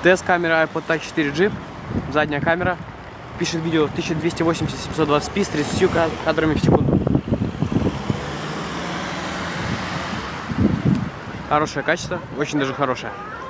Тест камера iPod Touch 4G. Задняя камера. Пишет видео 1280-720p с 30 кадрами в секунду. Хорошее качество, очень даже хорошее.